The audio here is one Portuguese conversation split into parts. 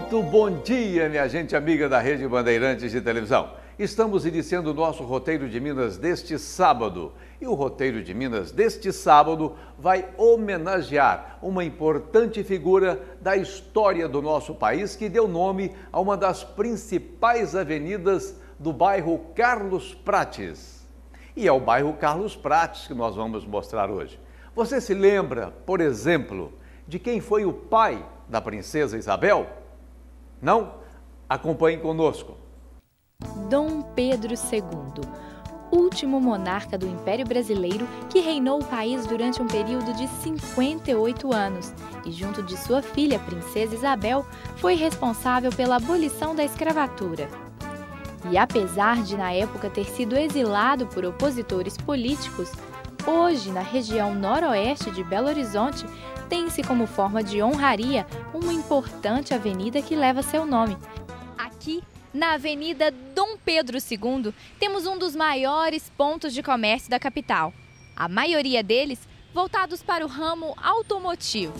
Muito bom dia, minha gente amiga da Rede Bandeirantes de televisão. Estamos iniciando o nosso Roteiro de Minas deste sábado. E o Roteiro de Minas deste sábado vai homenagear uma importante figura da história do nosso país que deu nome a uma das principais avenidas do bairro Carlos Prates. E é o bairro Carlos Prates que nós vamos mostrar hoje. Você se lembra, por exemplo, de quem foi o pai da princesa Isabel? Não? Acompanhe conosco. Dom Pedro II, último monarca do Império Brasileiro que reinou o país durante um período de 58 anos e, junto de sua filha, Princesa Isabel, foi responsável pela abolição da escravatura. E apesar de, na época, ter sido exilado por opositores políticos, hoje, na região noroeste de Belo Horizonte, tem-se como forma de honraria uma importante avenida que leva seu nome. Aqui, na Avenida Dom Pedro II, temos um dos maiores pontos de comércio da capital. A maioria deles voltados para o ramo automotivo.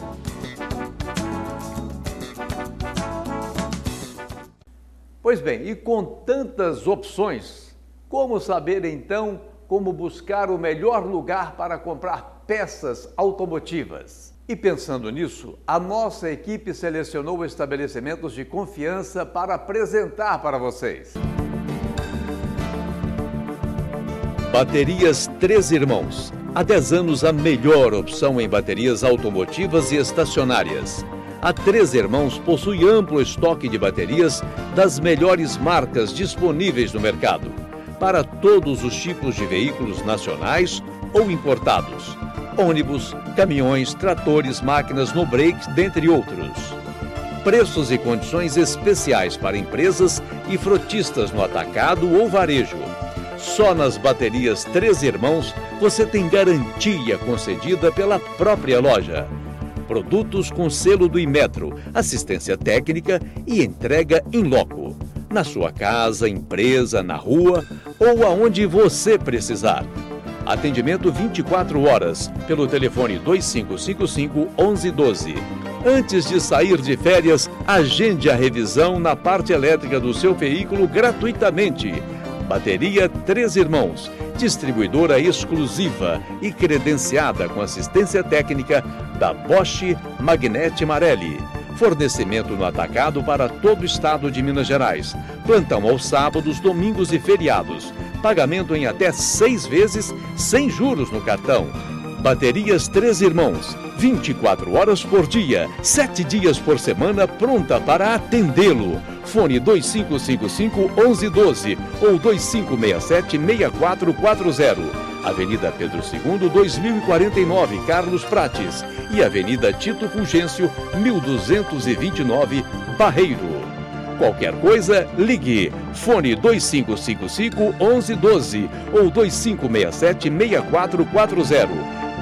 Pois bem, e com tantas opções, como saber então como buscar o melhor lugar para comprar peças automotivas? E pensando nisso, a nossa equipe selecionou estabelecimentos de confiança para apresentar para vocês. Baterias Três Irmãos. Há 10 anos a melhor opção em baterias automotivas e estacionárias. A Três Irmãos possui amplo estoque de baterias das melhores marcas disponíveis no mercado, para todos os tipos de veículos nacionais ou importados. Ônibus, caminhões, tratores, máquinas no break, dentre outros. Preços e condições especiais para empresas e frotistas no atacado ou varejo. Só nas baterias Três Irmãos você tem garantia concedida pela própria loja. Produtos com selo do Inmetro, assistência técnica e entrega em loco. Na sua casa, empresa, na rua ou aonde você precisar. Atendimento 24 horas, pelo telefone 2555-1112. Antes de sair de férias, agende a revisão na parte elétrica do seu veículo gratuitamente. Bateria Três Irmãos, distribuidora exclusiva e credenciada com assistência técnica da Bosch Magnete Marelli. Fornecimento no atacado para todo o estado de Minas Gerais. Plantão aos sábados, domingos e feriados. Pagamento em até 6 vezes, sem juros no cartão. Baterias Três Irmãos, 24 horas por dia, 7 dias por semana, pronta para atendê-lo. Fone 2555-1112 ou 2567-6440. Avenida Pedro II, 2049, Carlos Prates. E Avenida Tito Fulgêncio, 1229, Barreiro. Qualquer coisa, ligue. Fone 2555-1112 ou 2567-6440.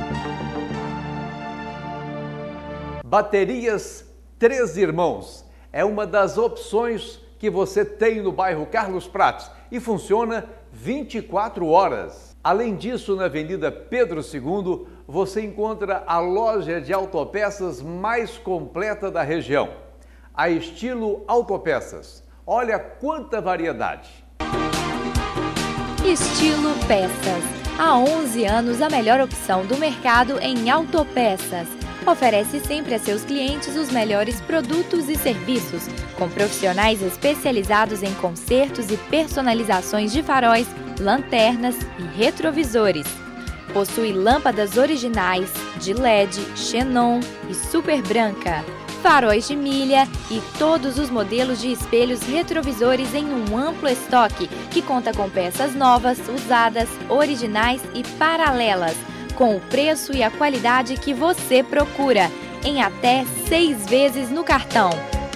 Baterias Três Irmãos é uma das opções que você tem no bairro Carlos Prates e funciona 24 horas. Além disso, na Avenida Pedro II, você encontra a loja de autopeças mais completa da região. A Estilo Autopeças. Olha quanta variedade! Estilo Peças. Há 11 anos a melhor opção do mercado em autopeças. Oferece sempre a seus clientes os melhores produtos e serviços, com profissionais especializados em consertos e personalizações de faróis, lanternas e retrovisores. Possui lâmpadas originais, de LED, xenon e super branca, faróis de milha e todos os modelos de espelhos retrovisores em um amplo estoque que conta com peças novas, usadas, originais e paralelas, com o preço e a qualidade que você procura, em até 6 vezes no cartão.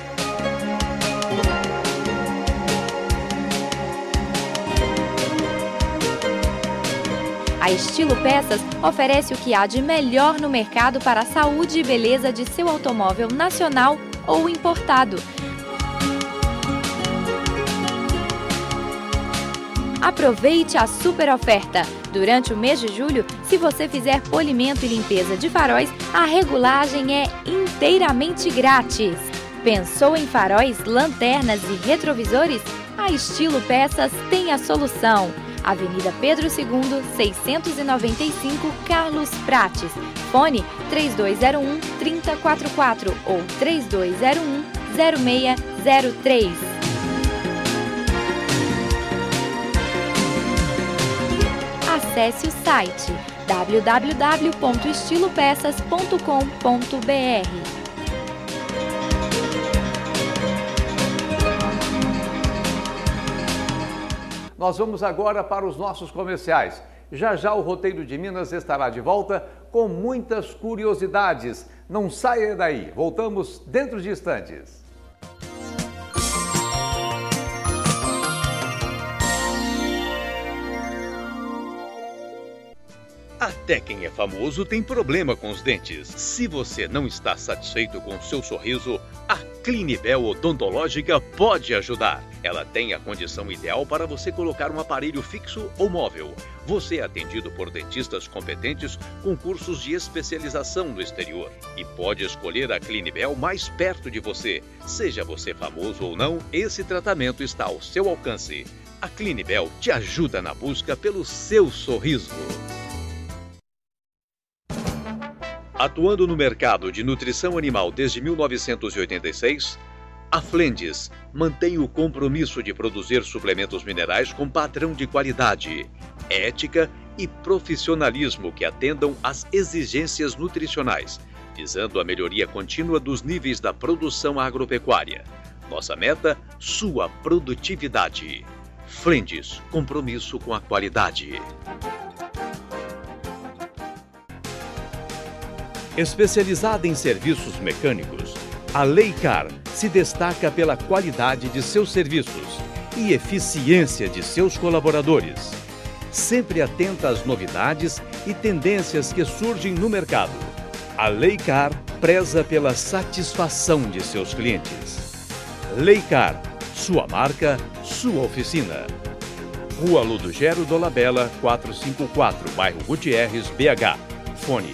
A Estilo Peças oferece o que há de melhor no mercado para a saúde e beleza de seu automóvel nacional ou importado. Aproveite a super oferta! Durante o mês de julho, se você fizer polimento e limpeza de faróis, a regulagem é inteiramente grátis. Pensou em faróis, lanternas e retrovisores? A Estilo Peças tem a solução. Avenida Pedro II, 695, Carlos Prates. Fone 3201-3044 ou 3201-0603. Acesse o site www.estilopeças.com.br. Nós vamos agora para os nossos comerciais. Já já o Roteiro de Minas estará de volta com muitas curiosidades. Não saia daí, voltamos dentro de instantes. Até quem é famoso tem problema com os dentes. Se você não está satisfeito com o seu sorriso, a Clinibel Odontológica pode ajudar. Ela tem a condição ideal para você colocar um aparelho fixo ou móvel. Você é atendido por dentistas competentes com cursos de especialização no exterior. E pode escolher a Clinibel mais perto de você. Seja você famoso ou não, esse tratamento está ao seu alcance. A Clinibel te ajuda na busca pelo seu sorriso. Atuando no mercado de nutrição animal desde 1986, a Flendes mantém o compromisso de produzir suplementos minerais com padrão de qualidade, ética e profissionalismo que atendam às exigências nutricionais, visando a melhoria contínua dos níveis da produção agropecuária. Nossa meta, sua produtividade. Flendes, compromisso com a qualidade. Especializada em serviços mecânicos, a Leicar se destaca pela qualidade de seus serviços e eficiência de seus colaboradores. Sempre atenta às novidades e tendências que surgem no mercado. A Leicar preza pela satisfação de seus clientes. Leicar, sua marca, sua oficina. Rua Ludogero Dolabella, 454, bairro Gutierrez, BH. Fone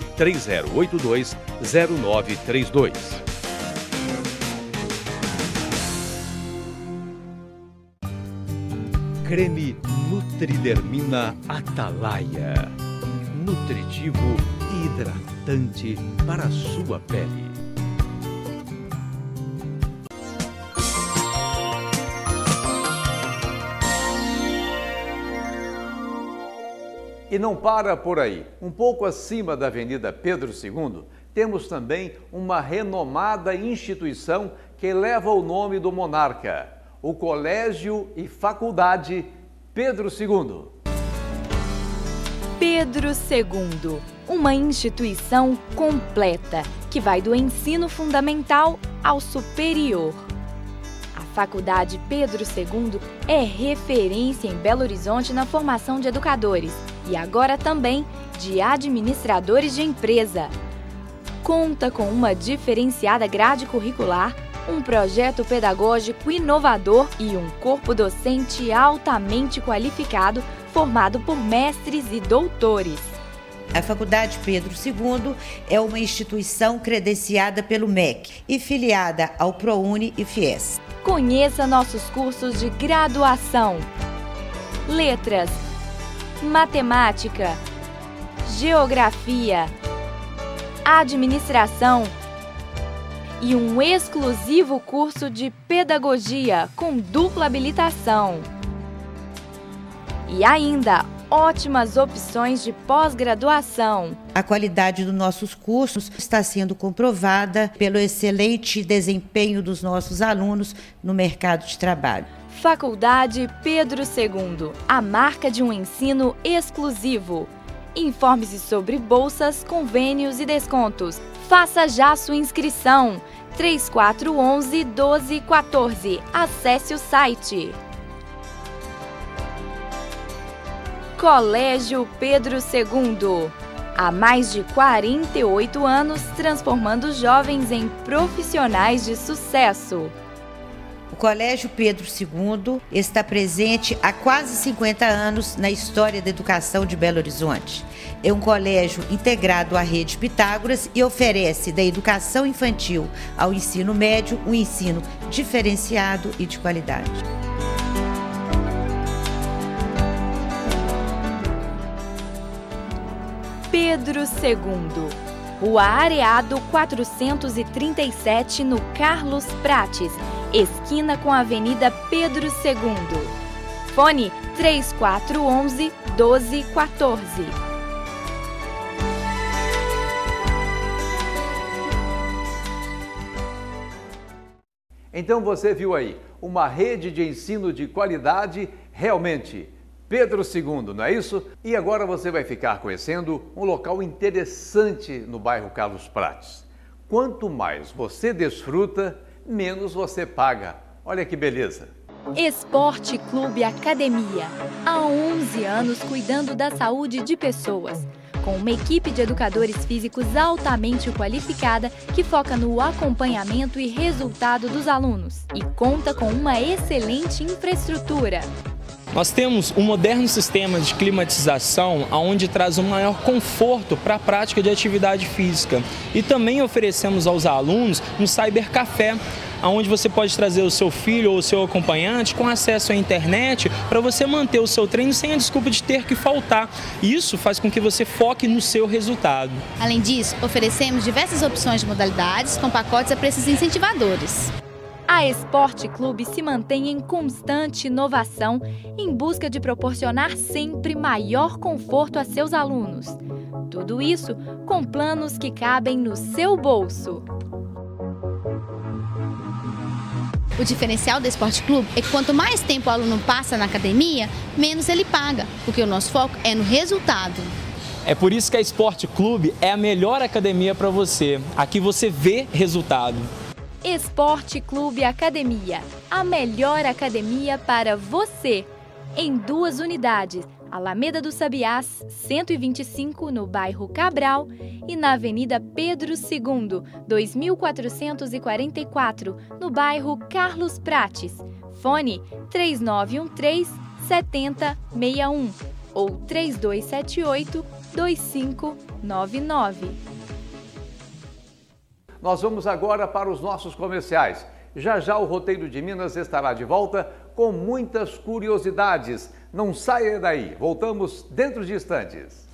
3082-0932. Creme Nutridermina Atalaia. Nutritivo e hidratante para a sua pele. E não para por aí. Um pouco acima da Avenida Pedro II, temos também uma renomada instituição que leva o nome do monarca, o Colégio e Faculdade Pedro II. Pedro II, uma instituição completa que vai do ensino fundamental ao superior. A Faculdade Pedro II é referência em Belo Horizonte na formação de educadores e agora também de administradores de empresa. Conta com uma diferenciada grade curricular, um projeto pedagógico inovador e um corpo docente altamente qualificado, formado por mestres e doutores. A Faculdade Pedro II é uma instituição credenciada pelo MEC e filiada ao ProUni e FIES. Conheça nossos cursos de graduação: Letras, Matemática, Geografia, Administração e um exclusivo curso de Pedagogia com dupla habilitação. E ainda ótimas opções de pós-graduação. A qualidade dos nossos cursos está sendo comprovada pelo excelente desempenho dos nossos alunos no mercado de trabalho. Faculdade Pedro II, a marca de um ensino exclusivo. Informe-se sobre bolsas, convênios e descontos. Faça já sua inscrição. 3411-1214. Acesse o site. Colégio Pedro II. Há mais de 48 anos, transformando jovens em profissionais de sucesso. O Colégio Pedro II está presente há quase 50 anos na história da educação de Belo Horizonte. É um colégio integrado à rede Pitágoras e oferece da educação infantil ao ensino médio um ensino diferenciado e de qualidade. Pedro II, Rua Areado 437, no Carlos Prates, esquina com a Avenida Pedro II. Fone 3411-1214. Então você viu aí, uma rede de ensino de qualidade realmente. Pedro II, não é isso? E agora você vai ficar conhecendo um local interessante no bairro Carlos Prates. Quanto mais você desfruta, menos você paga. Olha que beleza! Esporte Clube Academia. Há 11 anos cuidando da saúde de pessoas. Com uma equipe de educadores físicos altamente qualificada que foca no acompanhamento e resultado dos alunos e conta com uma excelente infraestrutura. Nós temos um moderno sistema de climatização onde traz um maior conforto para a prática de atividade física. E também oferecemos aos alunos um cybercafé, onde você pode trazer o seu filho ou o seu acompanhante com acesso à internet para você manter o seu treino sem a desculpa de ter que faltar. Isso faz com que você foque no seu resultado. Além disso, oferecemos diversas opções de modalidades com pacotes a preços incentivadores. A Esporte Clube se mantém em constante inovação em busca de proporcionar sempre maior conforto a seus alunos. Tudo isso com planos que cabem no seu bolso. O diferencial do Esporte Clube é que quanto mais tempo o aluno passa na academia, menos ele paga, porque o nosso foco é no resultado. É por isso que a Esporte Clube é a melhor academia para você. Aqui você vê resultado. Esporte Clube Academia, a melhor academia para você. Em 2 unidades, Alameda dos Sabiás, 125, no bairro Cabral, e na Avenida Pedro II, 2444, no bairro Carlos Prates. Fone 3913-7061 ou 3278-2599. Nós vamos agora para os nossos comerciais. Já já o Roteiro de Minas estará de volta com muitas curiosidades. Não saia daí, voltamos dentro de instantes.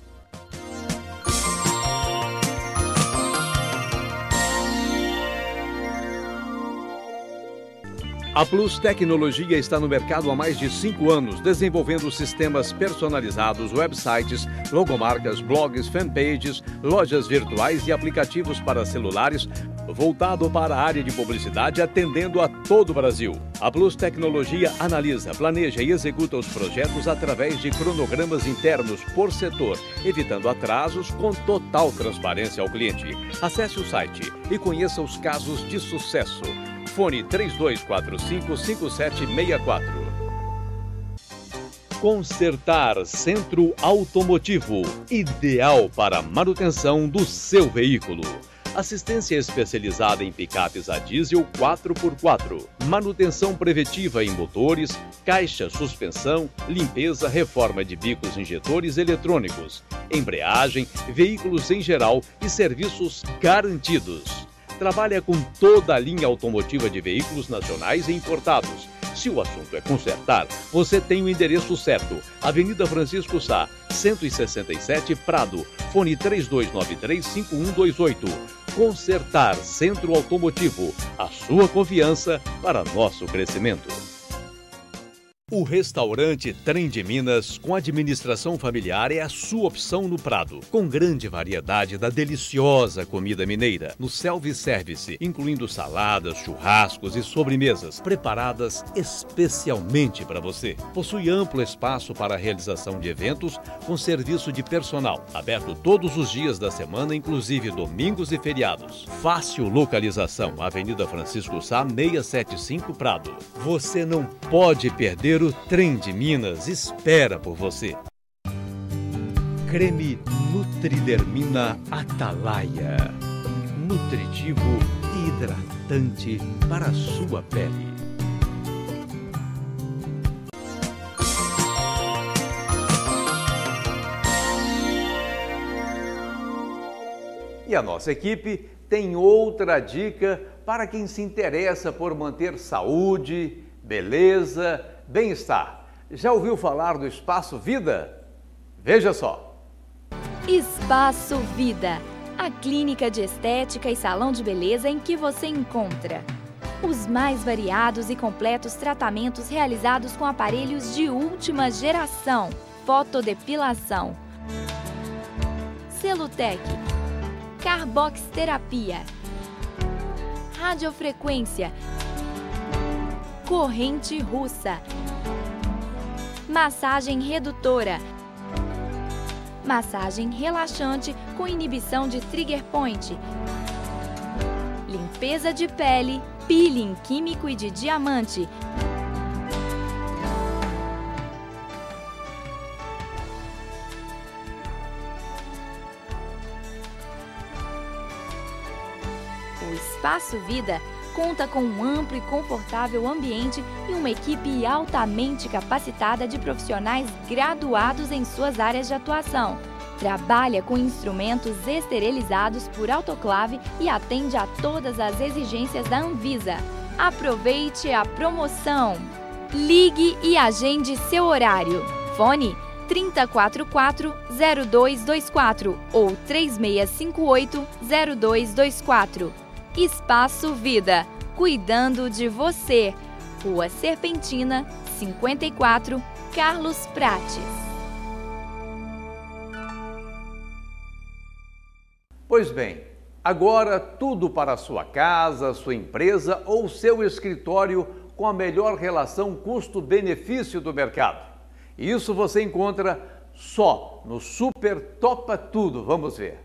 A Plus Tecnologia está no mercado há mais de 5 anos, desenvolvendo sistemas personalizados, websites, logomarcas, blogs, fanpages, lojas virtuais e aplicativos para celulares, voltado para a área de publicidade, atendendo a todo o Brasil. A Plus Tecnologia analisa, planeja e executa os projetos através de cronogramas internos por setor, evitando atrasos com total transparência ao cliente. Acesse o site e conheça os casos de sucesso. Fone 3245-5764. Consertar Centro Automotivo, ideal para a manutenção do seu veículo. Assistência especializada em picapes a diesel 4x4, manutenção preventiva em motores, caixa, suspensão, limpeza, reforma de bicos injetores eletrônicos, embreagem, veículos em geral e serviços garantidos. Trabalha com toda a linha automotiva de veículos nacionais e importados. Se o assunto é consertar, você tem o endereço certo. Avenida Francisco Sá, 167 Prado. Fone 3293-5128. Consertar Centro Automotivo. A sua confiança para nosso crescimento. O restaurante Trem de Minas, com administração familiar, é a sua opção no Prado. Com grande variedade da deliciosa comida mineira, no self-service, incluindo saladas, churrascos e sobremesas, preparadas especialmente para você. Possui amplo espaço para a realização de eventos, com serviço de personal, aberto todos os dias da semana, inclusive domingos e feriados. Fácil localização, Avenida Francisco Sá, 675 Prado. Você não pode perder. O Trem de Minas espera por você. Creme Nutridermina Atalaia. Nutritivo e hidratante para a sua pele. E a nossa equipe tem outra dica para quem se interessa por manter saúde, beleza, bem-estar. Já ouviu falar do Espaço Vida? Veja só. Espaço Vida, a clínica de estética e salão de beleza em que você encontra os mais variados e completos tratamentos realizados com aparelhos de última geração, fotodepilação, Celutec, carboxterapia, radiofrequência, corrente russa, massagem redutora, massagem relaxante com inibição de trigger point, limpeza de pele, peeling químico e de diamante, o Espaço Vida conta com um amplo e confortável ambiente e uma equipe altamente capacitada de profissionais graduados em suas áreas de atuação. Trabalha com instrumentos esterilizados por autoclave e atende a todas as exigências da Anvisa. Aproveite a promoção! Ligue e agende seu horário. Fone 3044-0224 ou 3658-0224. Espaço Vida, cuidando de você. Rua Serpentina, 54, Carlos Prates. Pois bem, agora tudo para a sua casa, sua empresa ou seu escritório com a melhor relação custo-benefício do mercado. E isso você encontra só no Super Topa Tudo. Vamos ver.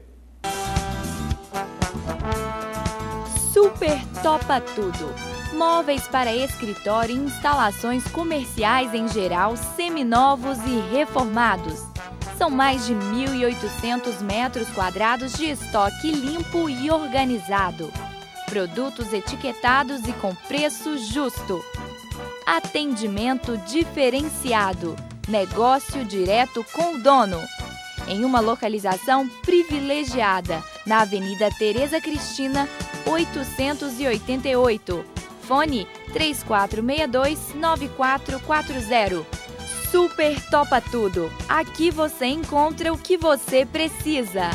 Super Topa Tudo. Móveis para escritório e instalações comerciais em geral, seminovos e reformados. São mais de 1.800 metros quadrados de estoque limpo e organizado. Produtos etiquetados e com preço justo. Atendimento diferenciado. Negócio direto com o dono. Em uma localização privilegiada, na Avenida Tereza Cristina, 888. Fone 3462-9440. Super Topa Tudo. Aqui você encontra o que você precisa.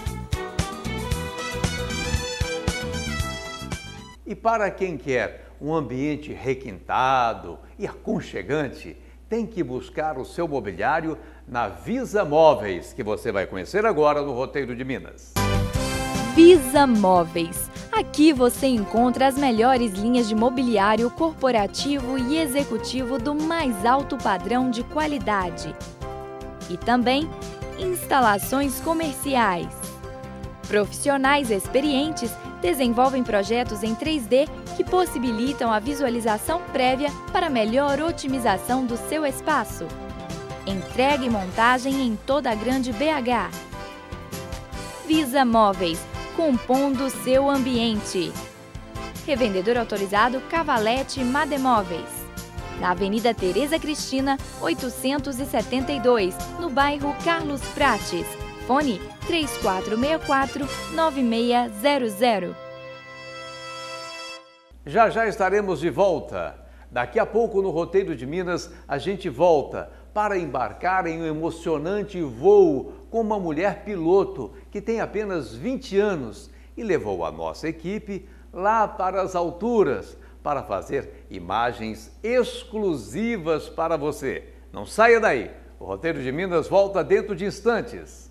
E para quem quer um ambiente requintado e aconchegante, tem que buscar o seu mobiliário na Visa Móveis, que você vai conhecer agora no Roteiro de Minas. Visa Móveis. Aqui você encontra as melhores linhas de mobiliário corporativo e executivo do mais alto padrão de qualidade. E também instalações comerciais. Profissionais experientes desenvolvem projetos em 3D que possibilitam a visualização prévia para melhor otimização do seu espaço. Entrega e montagem em toda a Grande BH. Visa Móveis, compondo seu ambiente. Revendedor autorizado Cavalete Mademóveis. Na Avenida Tereza Cristina, 872, no bairro Carlos Prates. Fone 3464-9600. Já estaremos de volta. Daqui a pouco no Roteiro de Minas a gente volta para embarcar em um emocionante voo com uma mulher piloto que tem apenas 20 anos e levou a nossa equipe lá para as alturas para fazer imagens exclusivas para você. Não saia daí, o Roteiro de Minas volta dentro de instantes.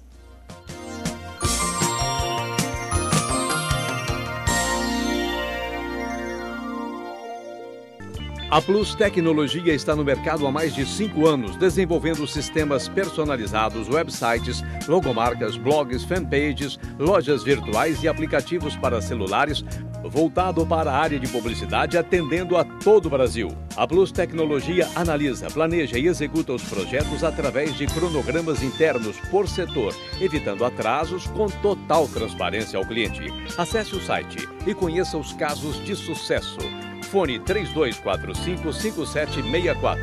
A Plus Tecnologia está no mercado há mais de 5 anos, desenvolvendo sistemas personalizados, websites, logomarcas, blogs, fanpages, lojas virtuais e aplicativos para celulares, voltado para a área de publicidade, atendendo a todo o Brasil. A Plus Tecnologia analisa, planeja e executa os projetos através de cronogramas internos por setor, evitando atrasos com total transparência ao cliente. Acesse o site e conheça os casos de sucesso. Fone 3245-5764.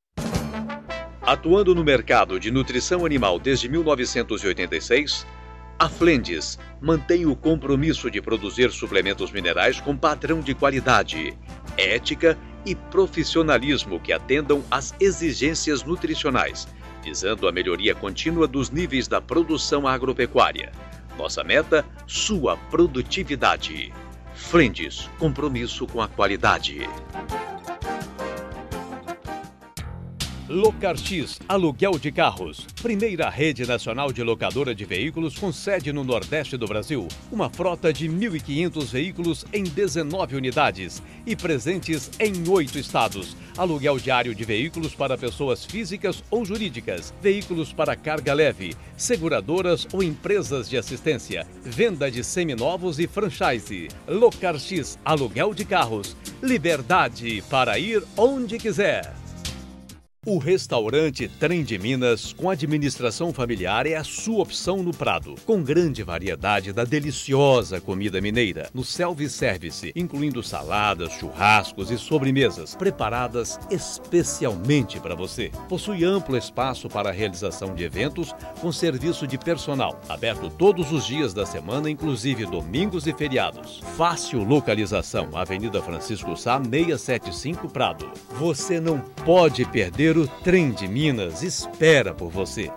Atuando no mercado de nutrição animal desde 1986, A Flendes mantém o compromisso de produzir suplementos minerais com padrão de qualidade, ética e profissionalismo que atendam às exigências nutricionais, visando a melhoria contínua dos níveis da produção agropecuária. Nossa meta, sua produtividade. Flendes, compromisso com a qualidade. Locarx, aluguel de carros. Primeira rede nacional de locadora de veículos com sede no Nordeste do Brasil. Uma frota de 1.500 veículos em 19 unidades e presentes em 8 estados. Aluguel diário de veículos para pessoas físicas ou jurídicas. Veículos para carga leve, seguradoras ou empresas de assistência. Venda de seminovos e franchise. Locarx, aluguel de carros. Liberdade para ir onde quiser. O restaurante Trem de Minas, com administração familiar, é a sua opção no Prado. Com grande variedade da deliciosa comida mineira, no self-service, incluindo saladas, churrascos e sobremesas, preparadas especialmente para você. Possui amplo espaço para a realização de eventos, com serviço de personal, aberto todos os dias da semana, inclusive domingos e feriados. Fácil localização, Avenida Francisco Sá, 675 Prado. Você não pode perder. O Trem de Minas espera por você.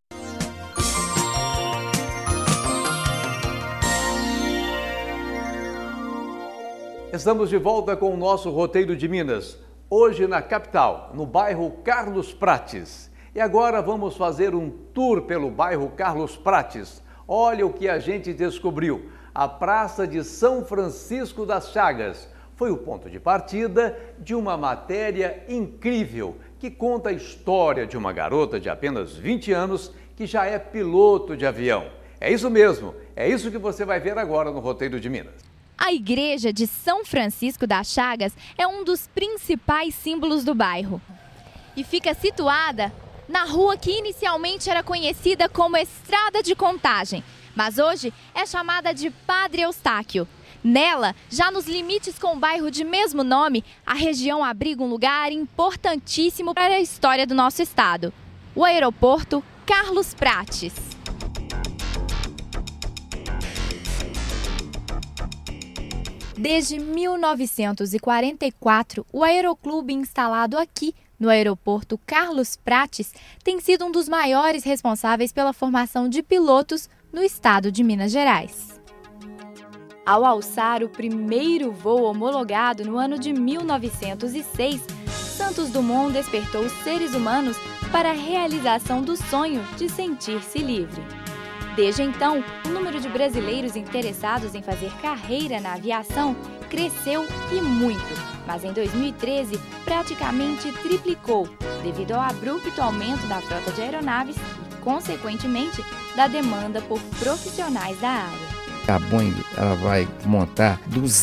Estamos de volta com o nosso roteiro de Minas. Hoje na capital, no bairro Carlos Prates. E agora vamos fazer um tour pelo bairro Carlos Prates. Olha o que a gente descobriu. A Praça de São Francisco das Chagas foi o ponto de partida de uma matéria incrível que conta a história de uma garota de apenas 20 anos que já é piloto de avião. É isso mesmo, é isso que você vai ver agora no Roteiro de Minas. A igreja de São Francisco das Chagas é um dos principais símbolos do bairro e fica situada na rua que inicialmente era conhecida como Estrada de Contagem, mas hoje é chamada de Padre Eustáquio. Nela, já nos limites com o bairro de mesmo nome, a região abriga um lugar importantíssimo para a história do nosso estado: o aeroporto Carlos Prates. Desde 1944, o aeroclube instalado aqui no aeroporto Carlos Prates tem sido um dos maiores responsáveis pela formação de pilotos no estado de Minas Gerais. Ao alçar o primeiro voo homologado no ano de 1906, Santos Dumont despertou os seres humanos para a realização do sonho de sentir-se livre. Desde então, o número de brasileiros interessados em fazer carreira na aviação cresceu e muito, mas em 2013 praticamente triplicou, devido ao abrupto aumento da frota de aeronaves e, consequentemente, da demanda por profissionais da área. A Boeing ela vai montar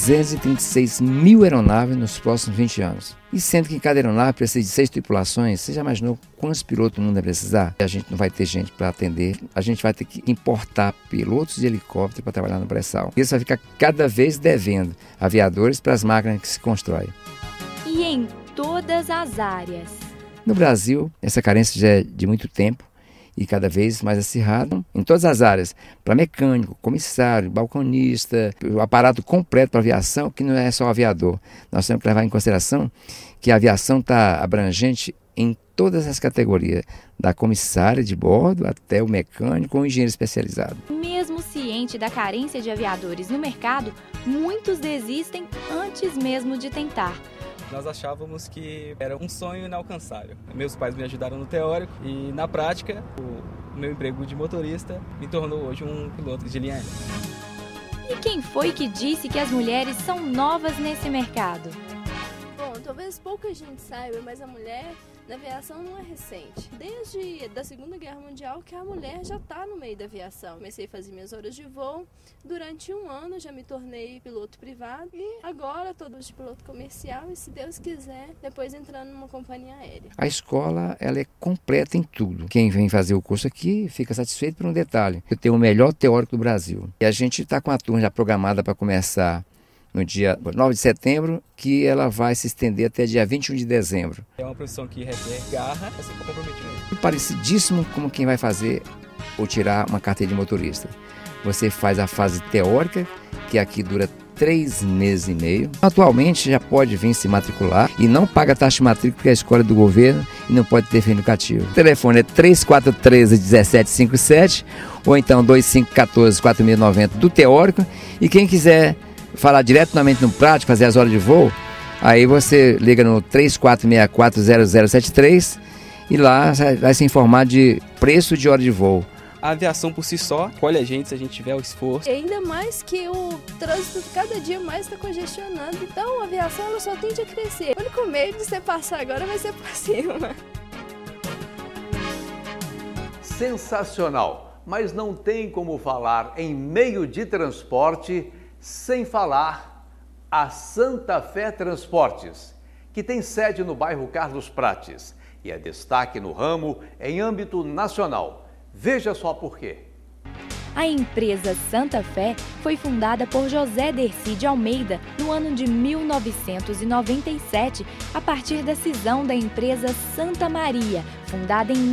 236 mil aeronaves nos próximos 20 anos. E sendo que cada aeronave precisa de 6 tripulações, você já imaginou quantos pilotos o mundo vai precisar? A gente não vai ter gente para atender, a gente vai ter que importar pilotos de helicóptero para trabalhar no pré-sal. Isso vai ficar cada vez devendo aviadores para as máquinas que se constroem. E em todas as áreas. No Brasil, essa carência já é de muito tempo e cada vez mais acirrado em todas as áreas, para mecânico, comissário, balconista, o aparato completo para aviação, que não é só aviador. Nós temos que levar em consideração que a aviação está abrangente em todas as categorias, da comissária de bordo até o mecânico ou engenheiro especializado. Mesmo ciente da carência de aviadores no mercado, muitos desistem antes mesmo de tentar. Nós achávamos que era um sonho inalcançável. Meus pais me ajudaram no teórico e na prática, o meu emprego de motorista me tornou hoje um piloto de linha aérea. E quem foi que disse que as mulheres são novas nesse mercado? Bom, talvez pouca gente saiba, mas a mulher na aviação não é recente. Desde a Segunda Guerra Mundial que a mulher já está no meio da aviação. Comecei a fazer minhas horas de voo, durante um ano já me tornei piloto privado e agora estou de piloto comercial e, se Deus quiser, depois entrando numa companhia aérea. A escola ela é completa em tudo. Quem vem fazer o curso aqui fica satisfeito por um detalhe: eu tenho o melhor teórico do Brasil. E a gente está com a turma já programada para começar no dia 9 de setembro, que ela vai se estender até dia 21 de dezembro. É uma profissão que requer garra, assim, comprometimento. Parecidíssimo como quem vai fazer ou tirar uma carteira de motorista. Você faz a fase teórica, que aqui dura 3 meses e meio. Atualmente já pode vir se matricular e não paga taxa de matrícula porque é a escola do governo e não pode ter fim educativo. O telefone é 3413-1757 ou então 2514-4090 do teórico. E quem quiser falar diretamente no prático, fazer as horas de voo, aí você liga no 3464-0073 e lá vai se informar de preço de hora de voo. A aviação por si só colhe a gente se a gente tiver o esforço. E ainda mais que o trânsito cada dia mais está congestionando, então a aviação ela só tende a crescer. O único meio de você passar agora vai ser por cima. Sensacional, mas não tem como falar em meio de transporte sem falar a Santa Fé Transportes, que tem sede no bairro Carlos Prates e é destaque no ramo em âmbito nacional. Veja só por quê. A empresa Santa Fé foi fundada por José Dercy de Almeida no ano de 1997, a partir da cisão da empresa Santa Maria, fundada em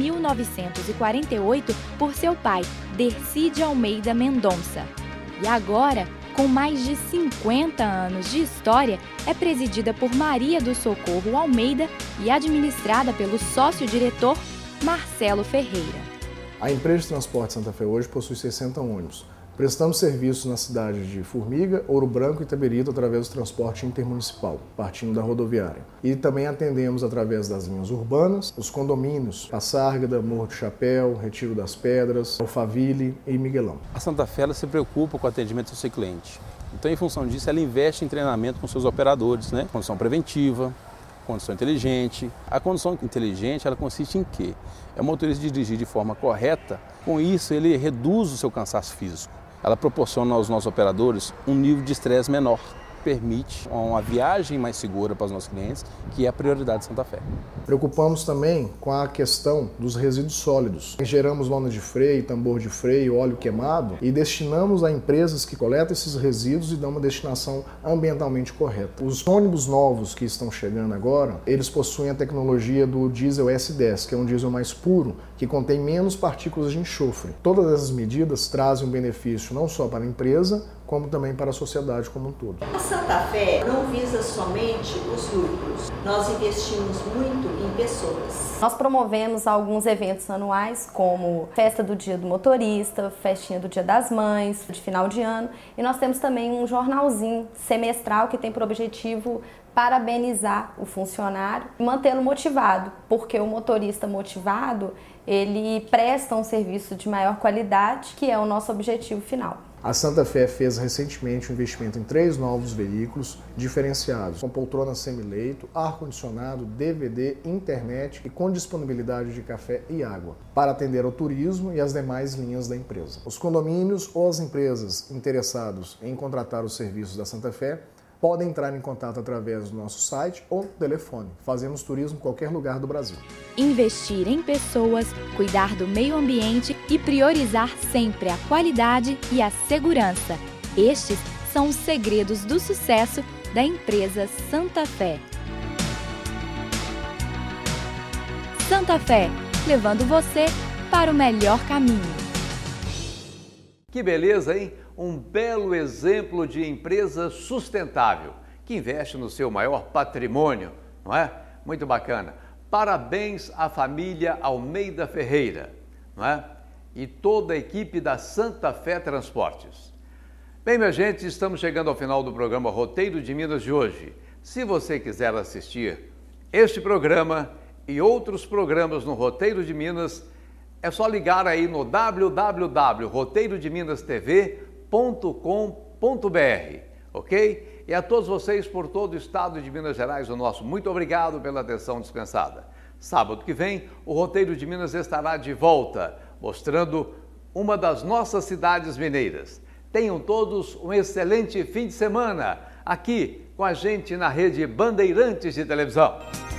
1948 por seu pai, Dercy de Almeida Mendonça. E agora, com mais de 50 anos de história, é presidida por Maria do Socorro Almeida e administrada pelo sócio-diretor Marcelo Ferreira. A empresa de transporte Santa Fé hoje possui 60 ônibus. Prestamos serviços na cidade de Formiga, Ouro Branco e Itabirito através do transporte intermunicipal, partindo da rodoviária. E também atendemos através das linhas urbanas, os condomínios, Passárgada, Morro do Chapéu, Retiro das Pedras, Alphaville e Miguelão. A Santa Fé ela se preocupa com o atendimento do seu cliente. Então, em função disso, ela investe em treinamento com seus operadores, condição preventiva, condução inteligente. A condução inteligente, ela consiste em quê? É o motorista dirigir de forma correta, com isso ele reduz o seu cansaço físico. Ela proporciona aos nossos operadores um nível de estresse menor, permite uma viagem mais segura para os nossos clientes, que é a prioridade de Santa Fé. Preocupamos também com a questão dos resíduos sólidos. Geramos lona de freio, tambor de freio, óleo queimado e destinamos a empresas que coletam esses resíduos e dão uma destinação ambientalmente correta. Os ônibus novos que estão chegando agora, eles possuem a tecnologia do diesel S10, que é um diesel mais puro, que contém menos partículas de enxofre. Todas essas medidas trazem um benefício não só para a empresa, como também para a sociedade como um todo. A Santa Fé não visa somente os lucros, nós investimos muito em pessoas. Nós promovemos alguns eventos anuais, como Festa do Dia do Motorista, Festinha do Dia das Mães, de final de ano, e nós temos também um jornalzinho semestral que tem por objetivo parabenizar o funcionário e mantê-lo motivado, porque o motorista motivado, ele presta um serviço de maior qualidade, que é o nosso objetivo final. A Santa Fé fez recentemente um investimento em 3 novos veículos diferenciados, com poltrona semileito, ar-condicionado, DVD, internet e com disponibilidade de café e água, para atender ao turismo e as demais linhas da empresa. Os condomínios ou as empresas interessados em contratar os serviços da Santa Fé podem entrar em contato através do nosso site ou telefone. Fazemos turismo em qualquer lugar do Brasil. Investir em pessoas, cuidar do meio ambiente e priorizar sempre a qualidade e a segurança. Estes são os segredos do sucesso da empresa Santa Fé. Santa Fé, levando você para o melhor caminho. Que beleza, hein? Um belo exemplo de empresa sustentável, que investe no seu maior patrimônio, não é? Muito bacana. Parabéns à família Almeida Ferreira, não é? E toda a equipe da Santa Fé Transportes. Bem, minha gente, estamos chegando ao final do programa Roteiro de Minas de hoje. Se você quiser assistir este programa e outros programas no Roteiro de Minas, é só ligar aí no www.roteirodeminastv.com.br, ok? E a todos vocês por todo o estado de Minas Gerais, o nosso muito obrigado pela atenção dispensada. Sábado que vem, o Roteiro de Minas estará de volta, mostrando uma das nossas cidades mineiras. Tenham todos um excelente fim de semana aqui com a gente na Rede Bandeirantes de Televisão.